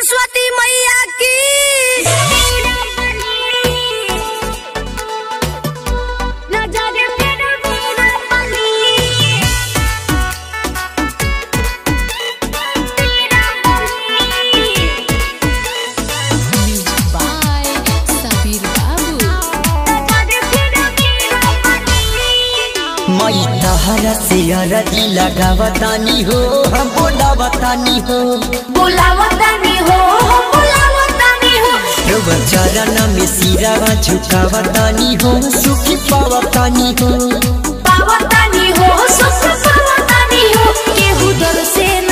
सरस्वती मैया की। मई तहरा से अरदी लगावतानी हो, हम बोलावतानी हो, बुलावतानी हो, बुलावतानी हो। रोवा चरण में सिरावा झुकावतानी हो, सुखी पावतानी हो, पावतानी हो, सुख पावतानी हो। केहू दर से